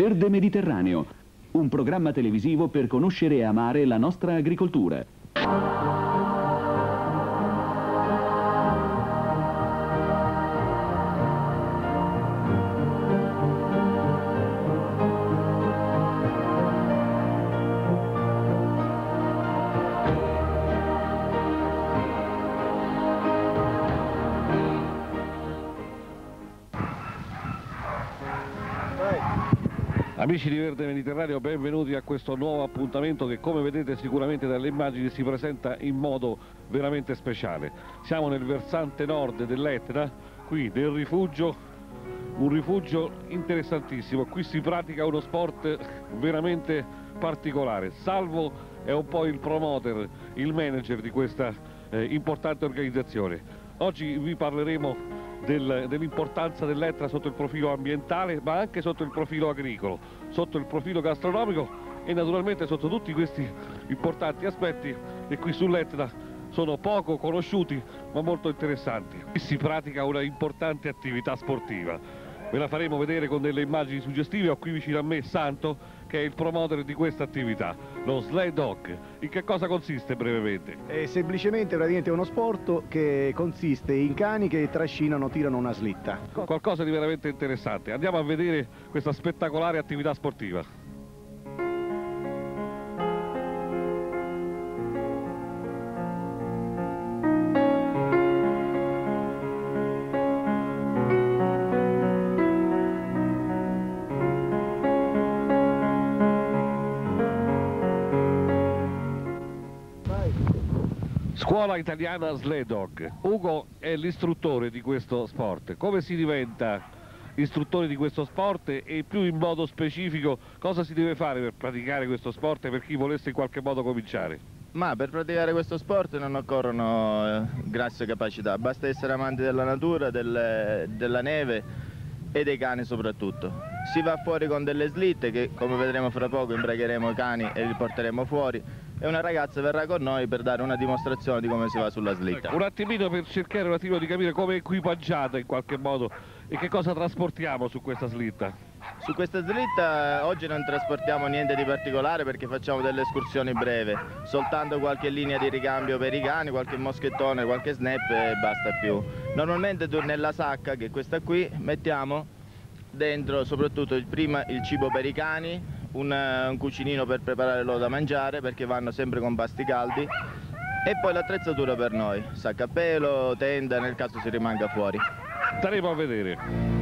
Verde Mediterraneo, un programma televisivo per conoscere e amare la nostra agricoltura. Amici di Verde Mediterraneo, benvenuti a questo nuovo appuntamento che, come vedete sicuramente dalle immagini, si presenta in modo veramente speciale. Siamo nel versante nord dell'Etna, qui nel rifugio, un rifugio interessantissimo. Qui si pratica uno sport veramente particolare. Salvo è un po' il promoter, il manager di questa importante organizzazione. Oggi vi parleremo dell'importanza dell'Etna sotto il profilo ambientale, ma anche sotto il profilo agricolo, sotto il profilo gastronomico e naturalmente sotto tutti questi importanti aspetti che qui sull'Etna sono poco conosciuti ma molto interessanti. Qui si pratica una importante attività sportiva. Ve la faremo vedere con delle immagini suggestive. Ho qui vicino a me Santo, che è il promoter di questa attività, lo sled dog. In che cosa consiste brevemente? È semplicemente praticamente uno sport che consiste in cani che trascinano, tirano una slitta. Qualcosa di veramente interessante. Andiamo a vedere questa spettacolare attività sportiva. Scuola Italiana Sled Dog. Ugo è l'istruttore di questo sport. Come si diventa istruttore di questo sport e più in modo specifico cosa si deve fare per praticare questo sport per chi volesse in qualche modo cominciare? Ma per praticare questo sport non occorrono grosse capacità, basta essere amanti della natura, della neve e dei cani soprattutto. Si va fuori con delle slitte che, come vedremo fra poco, imbragheremo i cani e li porteremo fuori, e una ragazza verrà con noi per dare una dimostrazione di come si va sulla slitta. Ecco, un attimino per cercare un attimo di capire come è equipaggiata in qualche modo e che cosa trasportiamo su questa slitta. Su questa slitta oggi non trasportiamo niente di particolare perché facciamo delle escursioni brevi, soltanto qualche linea di ricambio per i cani, qualche moschettone, qualche snap e basta più. Normalmente nella sacca, che è questa qui, mettiamo dentro soprattutto prima il cibo per i cani, un cucinino per preparare loro da mangiare perché vanno sempre con pasti caldi, e poi l'attrezzatura per noi, sacca a pelo, tenda nel caso si rimanga fuori. Staremo a vedere.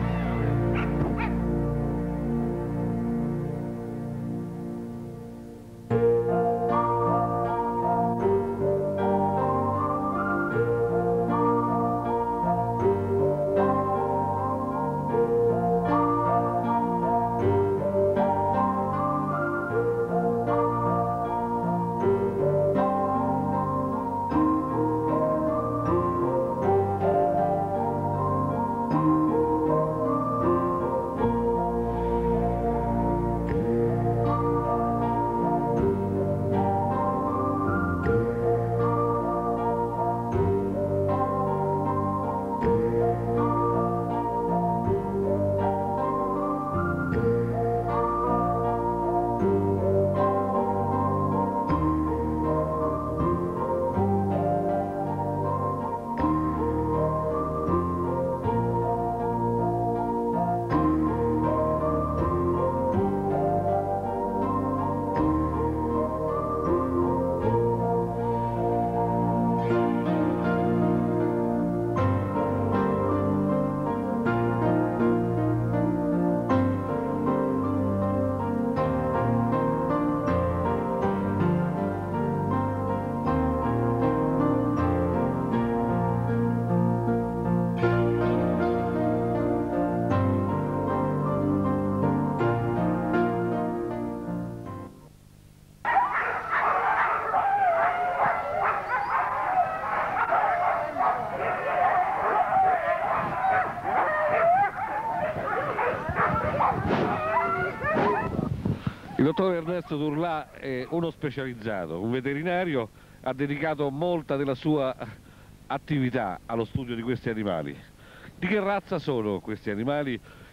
Il dottor Ernesto Durlà è uno specializzato, un veterinario, ha dedicato molta della sua attività allo studio di questi animali. Di che razza sono questi animali?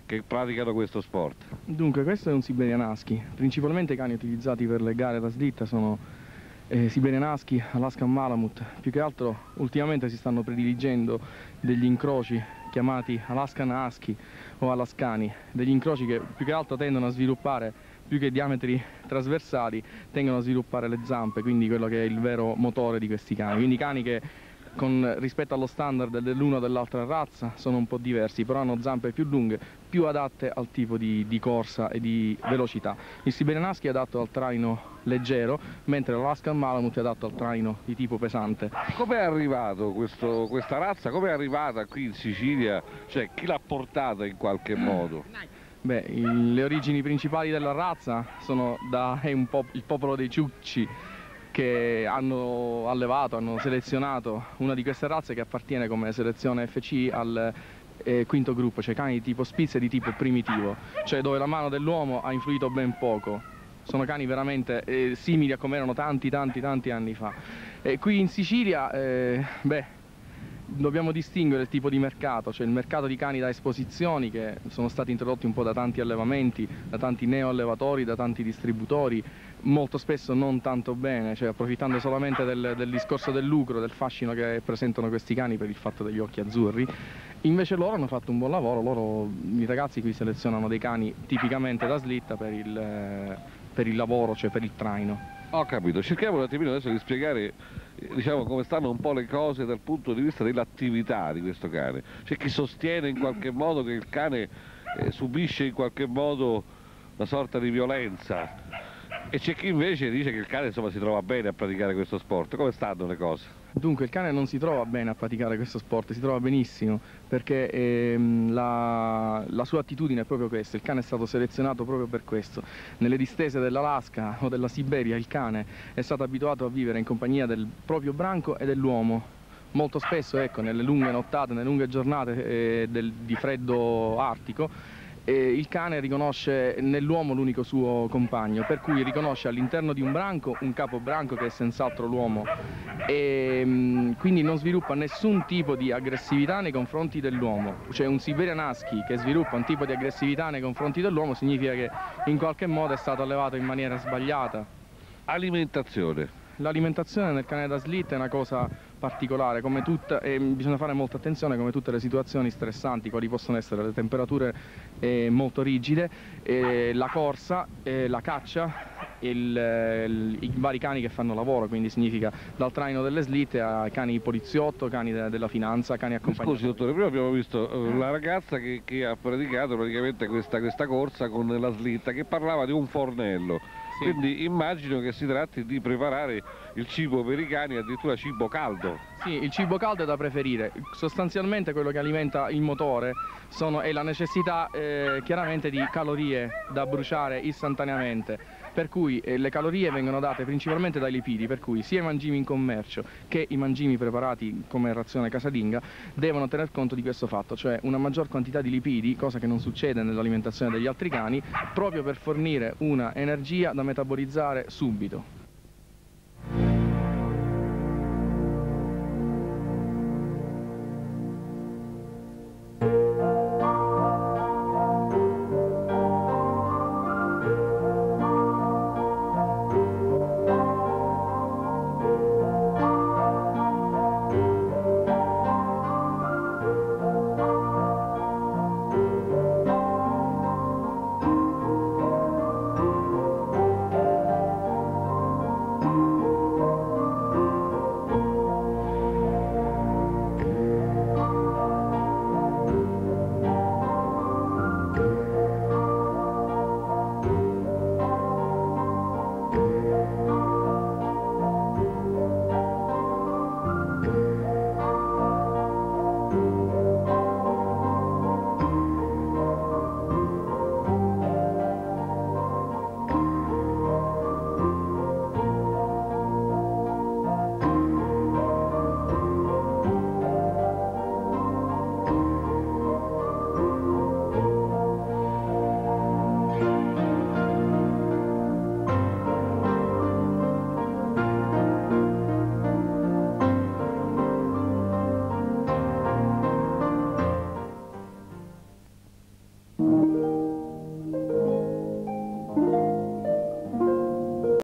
che praticano questo sport? Dunque, questo è un Siberian Husky. Principalmente i cani utilizzati per le gare da slitta sono Siberian Husky, Alaskan Malamute. Più che altro ultimamente si stanno prediligendo degli incroci chiamati Alaskan Husky o Alaskani, degli incroci che più che altro tendono a sviluppare, più che diametri trasversali, tendono a sviluppare le zampe, quindi quello che è il vero motore di questi cani. Quindi cani che rispetto allo standard dell'una o dell'altra razza sono un po' diversi, però hanno zampe più lunghe, più adatte al tipo di corsa e di velocità. Il Siberian Husky è adatto al traino leggero, mentre l'Alaskan Malamute è adatto al traino di tipo pesante. Come è arrivato questa razza? Come è arrivata qui in Sicilia? Cioè, chi l'ha portata in qualche modo? Beh, le origini principali della razza è un po' il popolo dei Ciucci, che hanno allevato, hanno selezionato una di queste razze che appartiene come selezione FC al quinto gruppo, cioè cani di tipo Spitz e di tipo primitivo, cioè dove la mano dell'uomo ha influito ben poco. Sono cani veramente simili a come erano tanti anni fa. Qui in Sicilia, dobbiamo distinguere il tipo di mercato, cioè il mercato di cani da esposizioni che sono stati introdotti un po' da tanti allevamenti, da tanti neo-allevatori, da tanti distributori, molto spesso non tanto bene, cioè approfittando solamente del discorso del lucro, del fascino che presentano questi cani per il fatto degli occhi azzurri. Invece loro hanno fatto un buon lavoro, i ragazzi qui selezionano dei cani tipicamente da slitta per il lavoro, cioè per il traino. Ho capito, cerchiamo un attimino adesso di spiegare, diciamo, come stanno un po' le cose dal punto di vista dell'attività di questo cane. C'è chi sostiene in qualche modo che il cane subisce in qualche modo una sorta di violenza, e c'è chi invece dice che il cane, insomma, si trova bene a praticare questo sport. Come stanno le cose? Dunque, il cane non si trova bene a praticare questo sport, si trova benissimo, perché la sua attitudine è proprio questa. Il cane è stato selezionato proprio per questo. Nelle distese dell'Alaska o della Siberia il cane è stato abituato a vivere in compagnia del proprio branco e dell'uomo. Molto spesso, ecco, nelle lunghe nottate, nelle lunghe giornate di freddo artico, il cane riconosce nell'uomo l'unico suo compagno, per cui riconosce all'interno di un branco un capobranco che è senz'altro l'uomo, e quindi non sviluppa nessun tipo di aggressività nei confronti dell'uomo. Cioè un Siberian Husky che sviluppa un tipo di aggressività nei confronti dell'uomo significa che in qualche modo è stato allevato in maniera sbagliata. Alimentazione. L'alimentazione nel cane da slitta è una cosa particolare, come e bisogna fare molta attenzione, come tutte le situazioni stressanti, quali possono essere le temperature molto rigide, la corsa, la caccia, i vari cani che fanno lavoro, quindi significa dal traino delle slitte a cani poliziotto, cani della finanza, cani accompagnati. Scusi dottore, prima abbiamo visto la ragazza che ha praticato praticamente questa corsa con la slitta, che parlava di un fornello. Sì. Quindi immagino che si tratti di preparare il cibo per i cani, addirittura cibo caldo. Sì, il cibo caldo è da preferire. Sostanzialmente quello che alimenta il motore è la necessità chiaramente di calorie da bruciare istantaneamente, per cui le calorie vengono date principalmente dai lipidi, per cui sia i mangimi in commercio che i mangimi preparati come razione casalinga devono tener conto di questo fatto, cioè una maggior quantità di lipidi, cosa che non succede nell'alimentazione degli altri cani, proprio per fornire una energia da metabolizzare subito.